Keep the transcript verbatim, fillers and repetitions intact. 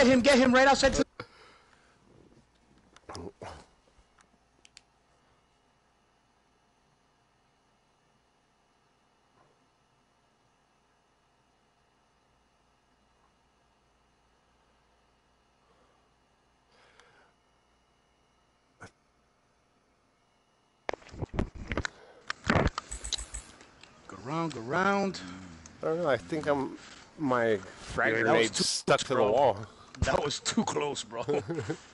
get him, get him right outside. To go round, go round. I don't know. I think I'm my frag Yeah, that was grenade too stuck close, to bro. the wall. That was too close, bro.